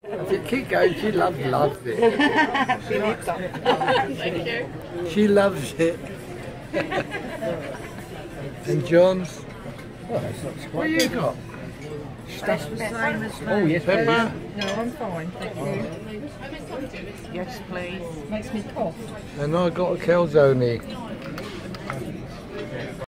If you keep going, she loves it. She needs some. Thank you. She loves it. And John's? What you got? That's the same as me. Oh, yes, please. Pepper? No, I'm fine, thank you. Yes, please. Makes me cough. And I got a calzone.